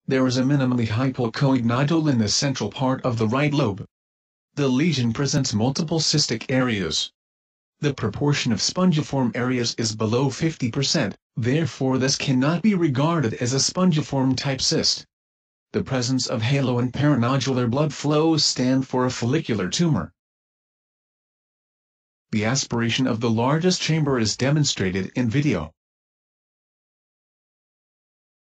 There is a minimally hypoechoic nodule in the central part of the right lobe. The lesion presents multiple cystic areas. The proportion of spongiform areas is below 50%, therefore this cannot be regarded as a spongiform type cyst. The presence of halo and paranodular blood flows stand for a follicular tumor. The aspiration of the largest chamber is demonstrated in video.